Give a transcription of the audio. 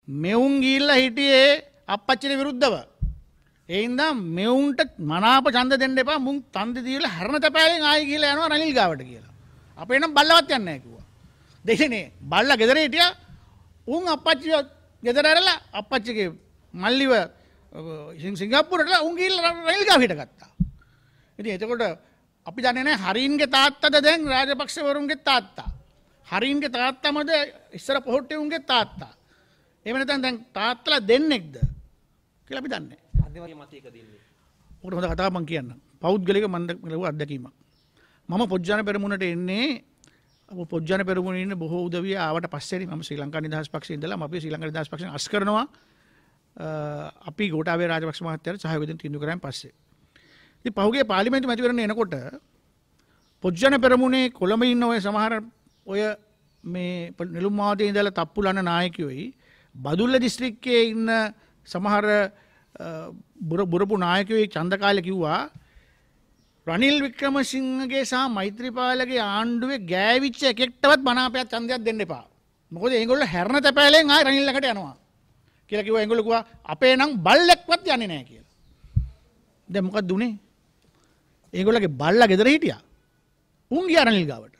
මෙවුන් ගිහිල්ලා හිටියේ අප්පච්චිට විරුද්ධව. ඒ හින්දා මෙවුන්ට මනාප ඡන්ද දෙන්න එපා. මුන් ඡන්ද දීලා හැරණ තැපෑලෙන් ආයි ගිහිල්ලා යනවා රනිල් ගාවට කියලා. අපේ නම් බල්ලවත් යන්නේ නැහැ කිව්වා. දෙකනේ බල්ලා ගෙදර හිටියා. උන් අප්පච්චි ගෙදර ඇරලා අප්පච්චිගේ මල්ලිව සිංගප්පූරුවට උන් ගිහිල්ලා රනිල් ගාව හිටගත්තා. ඉතින් එතකොට අපි දන්නේ නැහැ හරින්ගේ තාත්තද දැන් රාජපක්ෂවරුන්ගේ තාත්තා. හරින්ගේ තාත්තමද ඉස්සර පොහොට්ටේ උන්ගේ තාත්තා. එහෙම නැත්නම් දැන් තාත්තලා දෙන්නෙක්ද කියලා අපි දන්නේ නැහැ. අධ්‍යවගේ මතයක දෙන්නේ. ඔකට හොඳ කතාවක් මම කියන්නම්. පෞද්ගලික මම ලැබුව අත්දැකීමක්. මම පොජ්ජාන පෙරමුණට එන්නේ පොජ්ජාන පෙරමුණේ ඉන්න බොහෝ උදවිය ආවට පස්සේනේ මම ශ්‍රී ලංකා නිදහස් පක්ෂයේ ඉඳලා අපි ශ්‍රී ලංකා නිදහස් පක්ෂයෙන් අස් කරනවා. අපි ගෝඨාභය රාජපක්ෂ මහත්තයාට සහයෝගය දෙන්න තීන්දුව කරාන් පස්සේ. ඉතින් පහුගිය පාර්ලිමේන්තු මැතිවරණය එනකොට පොජ්ජාන පෙරමුණේ කොළඹ ඉන්න ඔය සමහර ඔය මේ නෙළුම් මාවතේ ඉඳලා තප්පුලන නායකයෝයි බදුල්ල දිස්ත්‍රික්කයේ ඉන්න සමහර බුරපු නායකයෝ ඡන්ද කාලේ කිව්වා රනිල් වික්‍රමසිංහගේ සහ මෛත්‍රීපාලගේ ආණ්ඩුවේ ගෑවිච්ච එකෙක්ටවත් මනාපයක් ඡන්දයක් දෙන්න එපා. මොකද ඒගොල්ලෝ හැරණ තැපෑලෙන් ආයි රනිල් ළඟට යනවා කියලා කිව්වා. ඒගොල්ලෝ කිව්වා අපේ නම් බල්ලෙක්වත් යන්නේ නැහැ කියලා. දැන් මොකක්ද උනේ? ඒගොල්ලගේ බල්ලා ගෙදර හිටියා. උන් ගියා රනිල් ගාවට.